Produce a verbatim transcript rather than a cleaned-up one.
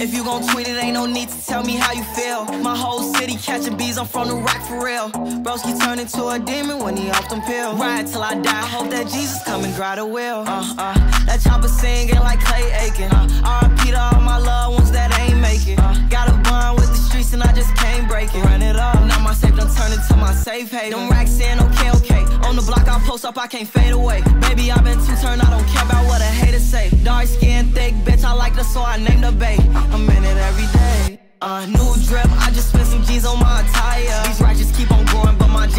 If you gon' tweet it, ain't no need to tell me how you feel. My whole city catching bees, I'm from the rock for real. Broski turn into a demon when he off them pills. Ride till I die, hope that Jesus come and drive the wheel. Uh, uh, that chopper singing like Clay Aiken. Uh, R I P to all my loved ones that ain't make it. Uh, got a bond with the streets and I just can't break it. Run it up, now my safe done turn into my safe haven. Them racks in, okay, okay. On the block I post up, I can't fade away. Baby, I been too turned, I don't care about what a hater say. Dark skin, thick, bitch, I like her, so I named her bae. I'm in it every day. Uh, new drip, I just spent some G's on my attire. These righteous keep on growing, but my